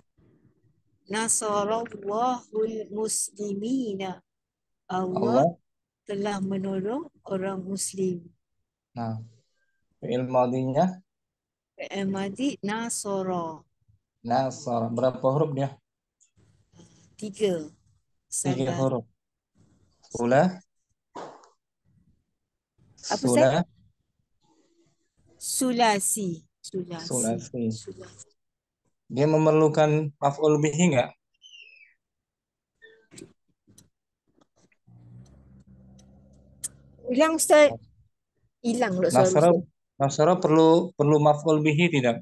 nasarallahul muslimina. Allah Allah. telah menolong orang muslim. Nah, fi'il madinya Fi'il madi nasara. nasara. Berapa huruf dia? Tiga. Tiga Salah. huruf. Sulah. Apa Ustaz? Sulah. Sulasi. Sulasi. Sulasi. Sulasi. Dia memerlukan maf'ul bihi enggak? Hilang Ustaz. Hilang pula suara Nasara Ustaz. Nasara perlu perlu maf'ul bihi tidak?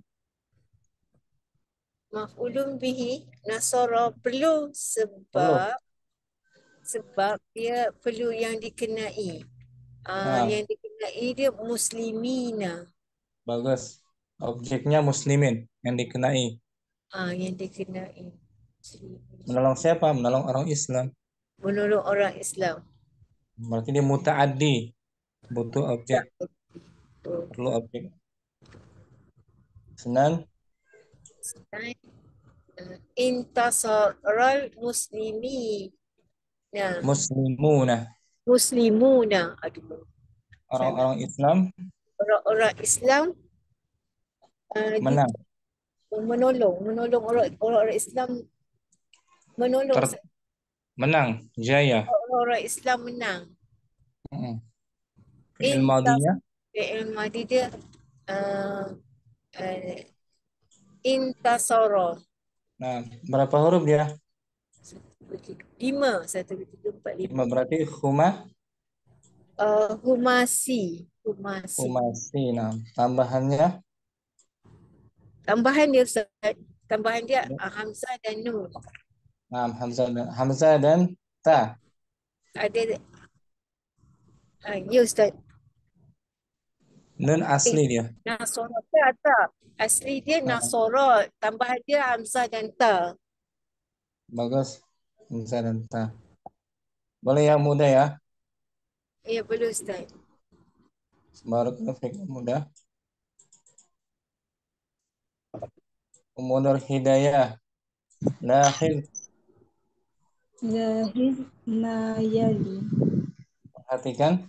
Maf'ulun bihi nasara perlu Perlu. sebab sebab dia perlu yang dikenai. Ah, Nah, yang dikenai dia muslimina. bagus. Objeknya muslimin yang dikenai. Ah, yang dikenai. Menolong siapa? Menolong orang Islam. Menolong orang Islam. Berarti dia muta'addi. Butuh objek. Betul. Perlu objek. Senang. Intasaral muslimi. Nah, Muslimuna. muslimuna. Aduh. Orang-orang Islam Orang-orang Islam uh, menang. menolong, menolong orang orang Islam menolong Ter menang. Jaya. orang-orang Islam menang. Mm-mm. Fi'il Intas madinya fi'il madi dia uh, uh, intasara. nah, berapa huruf dia? Lima, satu, tiga, empat, lima. Lima berarti khumah, Uh, humasi, humasi. khumasi. Nah, tambahannya Tambahan dia Ustaz, tambahan dia uh, hamzah dan nun. nah, hamzah dan hamzah dan ta. Ada uh, ya Ustaz. Nun asli dia. Nasara tak, tak. Asli dia Nah, Nasara. Tambahan dia Hamzah dan Ta. bagus. Hamzah dan ta. Boleh yang mudah ya? Ya, boleh Ustaz. Barakallahu fiik mudah. Umur hidayah. Lahir. Lahir ma yali. Perhatikan.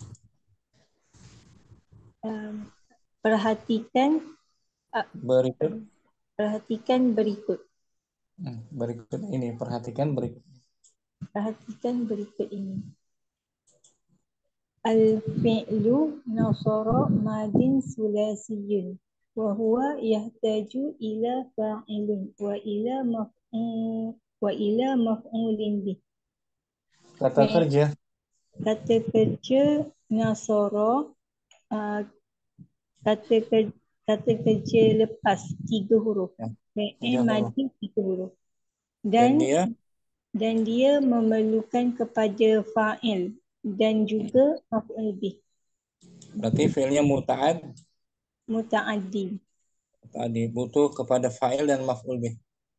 Um, perhatikan uh, Berikut. perhatikan berikut. Hmm, berikut ini. Perhatikan berikut. Perhatikan berikut ini. Al-fi'lu nasara madin sulasiyun wa huwa yahtaju ila fa'ilin wa ila maf'ul wa ila maf'ulin bih. Kata kerja. Kata kerja nasara uh, kata kerja, kata kerja lepas tiga huruf. Ya, Fi'il tiga huruf. madin tiga huruf. Dan Dan dia dan dia memerlukan kepada fa'il dan juga maf'ul bih. berarti fi'ilnya muta'ad. Muta'addi. Tadi butuh kepada fa'il dan maf'ul bih.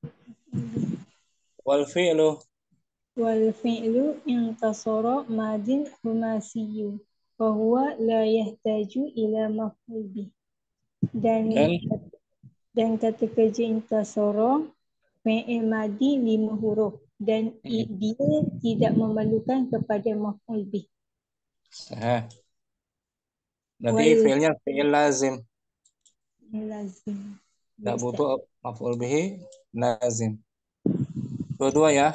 Wal fi'lu Wal fi'lu intasara madin humasiyu wa huwa la yahtaju ila maf'ul bih. Dan dan dan kata kerja intasara fi'il madi lima huruf dan i- hmm, dia tidak memerlukan kepada maf'ul bih. sah. Berarti Wal fi'ilnya fi'il lazim. lazim. Tidak Ustaz. butuh maf'ul bihi lazim. Dua-dua ya.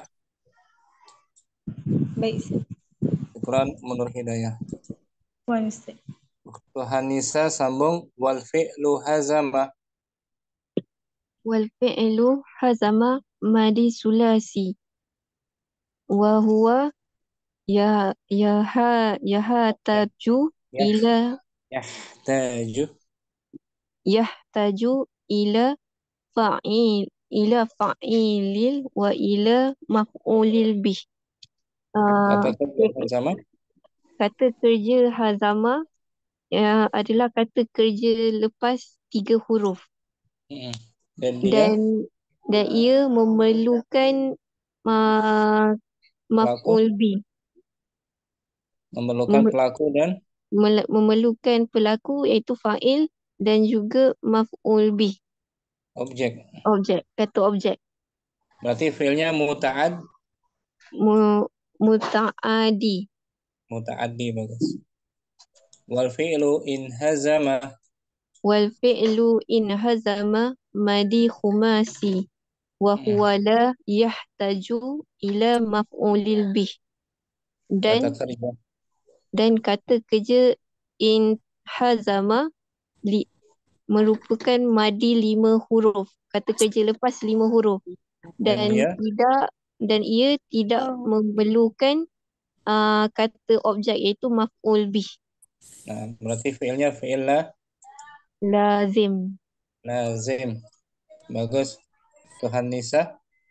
Baik Ustaz. Syukran menurut hidayah. Puan Ustaz. Tuhan Nisa sambung wal fi'lu hazama. wal fi'lu hazama madi sulasi wa huwa ya yaha yahataju Ya, ila yahtaju. yahtaju ila fa'il ila fa'ilil wa ila maf'ulil bih. Kata Uh, kerja sama. kata kerja hazama uh, adalah kata kerja lepas tiga huruf Mm-mm. Dan dia dan dan ia memerlukan uh, pelaku maf'ul bih, memerlukan Mem- pelaku dan mele- memerlukan pelaku iaitu fa'il dan juga maf'ul bih, objek. objek, kata objek. Berarti fiilnya muta'ad, Mu, muta'adi. muta'addi bagus. Wal fi'lu in hazama. Wal fi'lu in hazama madi khumasi wa Mm. huwa la yahtaju ila maf'ulil bih. Kata Dan kerja dan kata kerja in hazama li, merupakan madi lima huruf. Kata kerja lepas lima huruf. dan Dan dia tidak dan ia tidak Oh. memerlukan uh, kata objek iaitu maf'ul bih. nah berarti fiilnya fiil la Lazim. lazim. Bagus. Tuhan Nisa.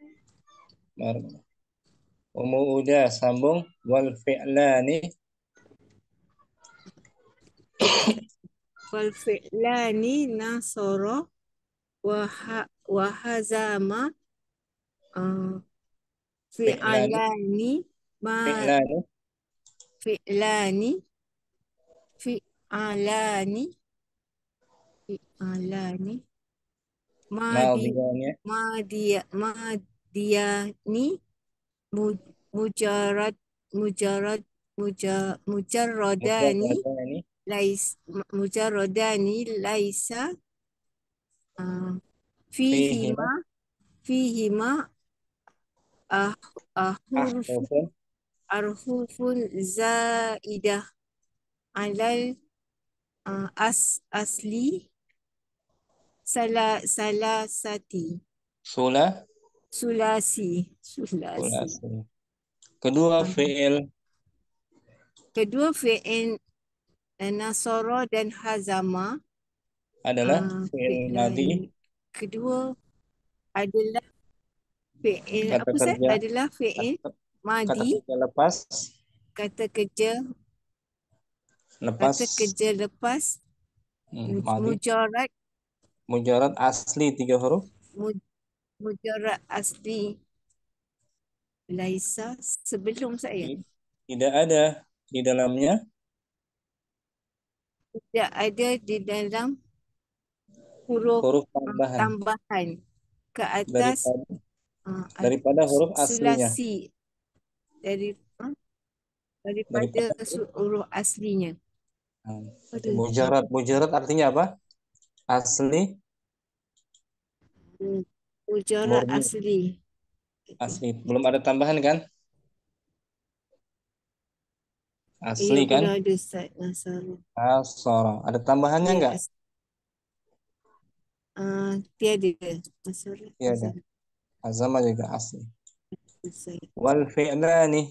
Umu udah sambung wal fi'lani Wal fi'lani nasara wa ha- wa hazama uh, fi'lani fi'alani ma fi'lani fi'lani fi'alani fi'alani madi madhiyannya madia madiani mu- mujarad mujarad muja, mujarradani mujarradani lais mujarradani laisa uh, fihima fihima fihima ah, ah, huruf ahrufun arhufun zaidah alal uh, as asli sala salasati sula sulasi sulasi. sulasi. Kedua fi'il Kedua fi'il uh, nasara dan hazama adalah uh, fi'il fi'lani. madhi. Kedua adalah fi'il Kata apa Ustaz? kerja Adalah fi'il kata madi, kerja lepas kata kerja lepas kata kerja lepas hmm, mu- madhi mujarad mujarad asli tiga huruf mu- mujarad asli laisa sebelum saya tidak ada di dalamnya tidak ada di dalam huruf huruf uh, tambahan tambahan ke atas daripada uh, daripada huruf aslinya sulasi dari uh, daripada daripada su- huruf aslinya. hmm, Aduh. mujarad mujarad artinya apa? Asli Hmm, mujarad murni asli. asli belum ada tambahan kan? Asli Iya kan? belum ada Ustaz Nasara. Asara. Ada tambahannya Ya, enggak? as- uh, tiada Nasara. Tiada. Azama juga asli. Saya. Wal fi'lani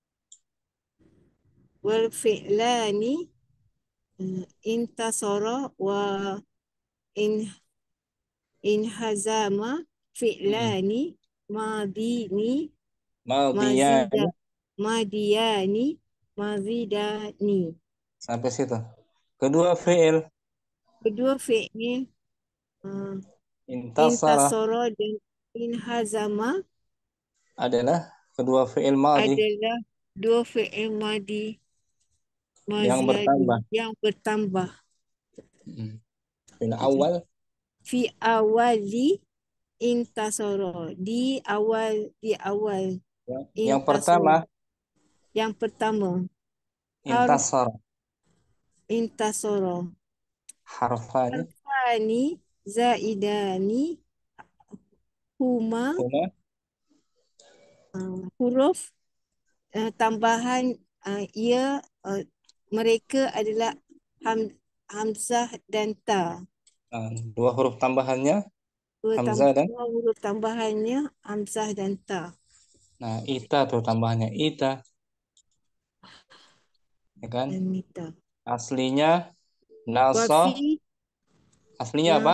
Wal fi'lani uh, intasara wa in in hazama fi'lani madini mazida madhiyani madiyani mazidani. sampai situ. Kedua fi'il Kedua fi'il uh, intasara intasara dan in hazama adalah kedua fi'il madhi adalah dua fi'il madi yang maziyadi bertambah. yang bertambah. Hmm. Fi'il awal Fi awali intasara di awal di awal yang, yang intasara. pertama Yang pertama harf intasara intasara harfani harfani zaidani huma huma uh, huruf uh, tambahan uh, ia uh, mereka adalah ham, hamzah dan ta. nah, dua huruf tambahannya Huruf Hamzah dan tambah, huruf tambahannya hamzah dan ta. nah ita tuh tambahannya ita, ya kan? Dan mita. Aslinya naso, Wafi aslinya na apa?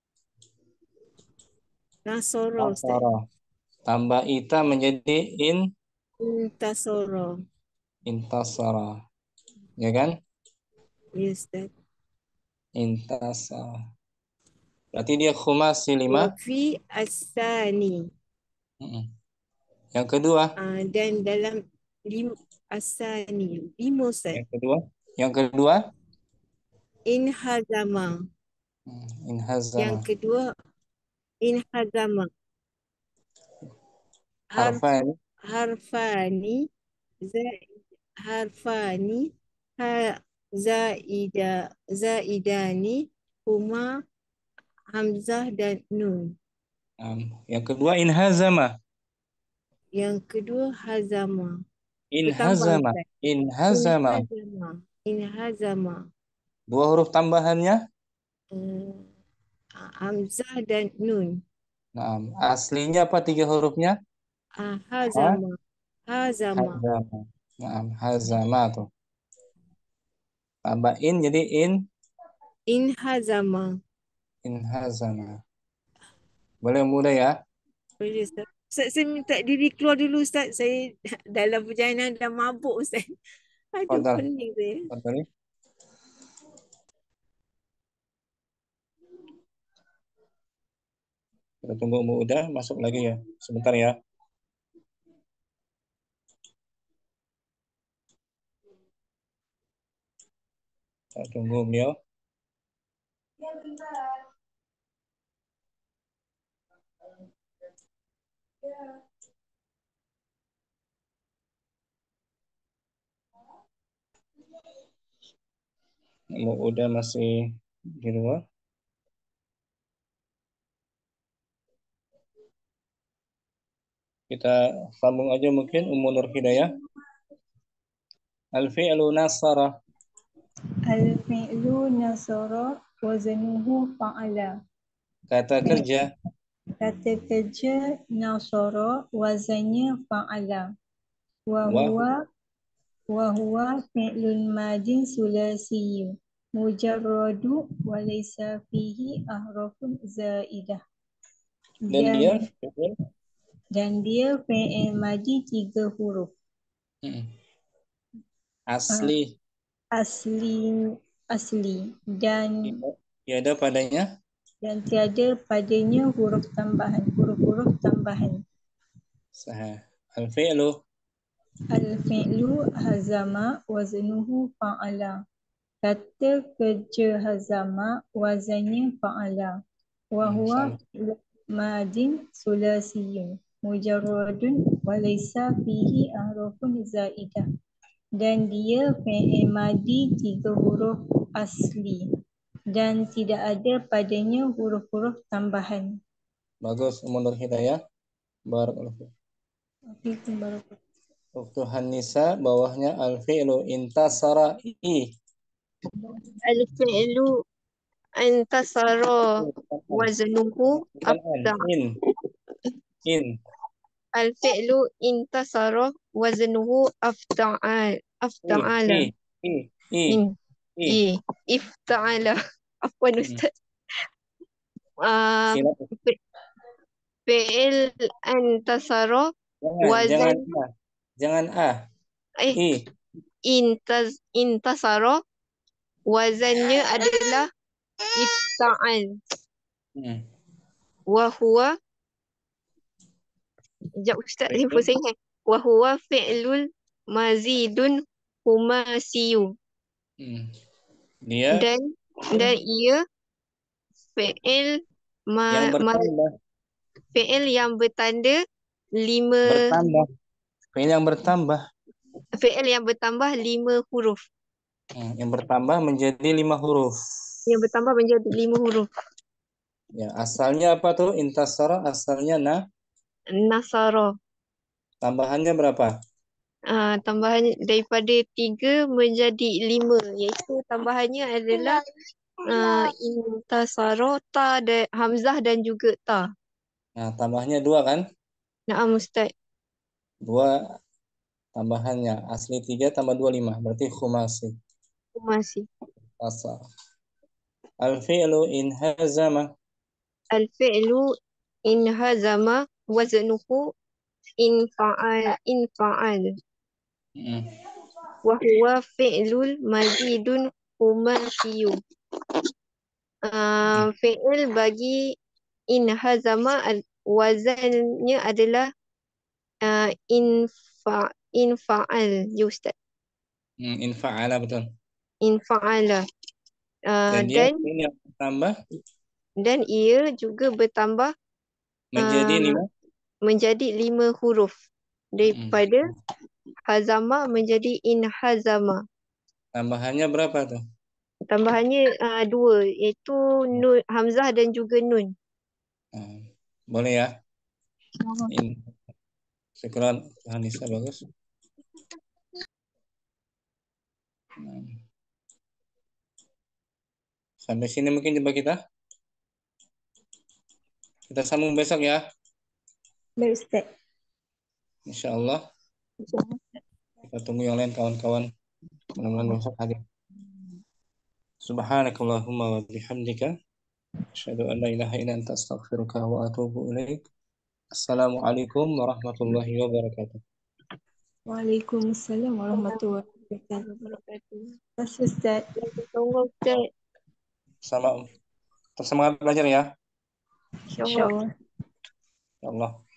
nasoro Ustaz. Nasara. Tambah ita menjadi in Intasoro. intasara, ya kan? Ya Ustaz. Intasara. Berarti dia khumasi lima. Wafi asani. Mm-mm. Yang kedua, Uh, dan dalam lim asani. Lima Ustaz. yang kedua, yang kedua, In hazama. hmm, Yang inhazama. kedua in hazama. Harf Harfan harfani zaid harfani ha zaida zaidani huma hamzah dan nun. um, yang kedua inhazama. Yang kedua hazama. Bertambah Inhazama. Ustaz. Inhazama. Inhazama. Inhazama. Dua huruf tambahannya. Uh, hamzah dan nun. Nah, aslinya apa tiga hurufnya? Uh, Ha, hazama. Hazama. hazama. Nah, hazama tuh. Tambah in jadi in Inhazama. inhazama. Boleh mulai ya? Boleh Ustaz. Ustaz, saya minta diri keluar dulu Ustaz. Saya dalam perjalanan dah mabuk Ustaz. Aduh, Fadal. pening saya. Fadal. Kita tunggu Mu udah masuk lagi ya. Sebentar ya. Kita tunggu beliau. Mu udah masih di luar. Kita sambung aja mungkin Ummu Nur Hidayah. Al-fi'lu nasara. Al-fi'lu nasara wazanuhu fa'ala. Kata kerja. Kata kerja nasara wazannya fa'ala. Wa Wa huwa wa huwa fi'lun madin sulasiyyun mujarradu wa laysa fihi ahrafun zaidah. dan dia Dan dan dia fi'il madi tiga huruf. hmm, Uh, asli asli asli dan tiada padanya dan tiada padanya huruf tambahan, huruf-huruf tambahan. sah. Al-fi'lu Al-fi'lu hazama waznuhu fa'ala. Kata kerja hazama wazannya fa'ala. Wa hmm, huwa sama. madin sulasiyun mujarradun wa laysa fihi ahrafun zaidah. Dan dia fi'il madi tiga huruf asli dan tidak ada padanya huruf-huruf tambahan. Bagus Ummu Nur Hidayah. Barakallahu. Itu baru. Uktuhan nisa bawahnya al-fi'lu intasara i. Al-fi'lu antasara waznuhu Bukan an, afta. in. In. Al-fi'lu intasara waznuhu afta'al. I. Afta'ala. I. I. I. In. I. I. Ifta'ala. Afwan Hmm. Ustaz. Uh, Silakan. fi'il antasara Jangan, jangan wazan a. Jangan a. eh I. intaz intasara wazannya adalah ifta'al Hmm. wa huwa sekejap Ustaz ni pun saya ingat wa huwa fi'lul mazidun humasiyu Hmm. Dia dan dan ia fi'il ma, yang ma, bertambah. fi'il yang bertanda lima Bertambah. Fi'il yang bertambah. fi'il yang bertambah lima huruf Hmm. Yang bertambah menjadi lima huruf. yang bertambah menjadi lima huruf. Ya, asalnya apa tuh? Intasara asalnya na. Nasara. Tambahannya berapa? Uh, tambahan daripada tiga menjadi lima, iaitu tambahannya adalah uh, intasaro, ta dan hamzah dan juga ta. Nah, tambahnya dua kan? Naam Ustaz. Dua tambahannya. Asli tiga tambah dua lima. Berarti khumasi. Masih. Asal. Al-fi'lu in hazama. Al-fi'lu in hazama waznuhu in fa'al in fa'al. Hmm. Wa huwa fi'lul mazidun humasiyun. Uh, fi'il bagi in hazama al- wazannya adalah uh, in fa in fa'al. Ya Ustaz. Hmm, in fa'ala betul. In fa'ala. Uh, Dan dia dan ini yang tambah dan ia juga bertambah menjadi uh, lima. menjadi lima huruf Hmm. daripada hazama menjadi in hazama. Tambahannya berapa tuh? Tambahannya uh, dua, iaitu nun, hamzah dan juga nun. Hmm. Boleh ya? In. Syukran, Hanisa bagus. Hmm. Sampai sini mungkin jumpa kita. Kita sambung besok ya. Baik Ustaz. Insya Allah. Kita tunggu yang lain kawan-kawan. Mudah-mudahan besok hadir. Subhanakallahumma wa bihamdika. Asyhadu an la ilaha illa anta astaghfiruka wa atubu ilaik. Assalamualaikum warahmatullahi wabarakatuh. Waalaikumsalam warahmatullahi wabarakatuh. Wabarakatuh. Terima kasih Ustaz. Tunggu Ustaz. Sama semangat belajar ya. InsyaAllah. InsyaAllah. Ya Allah.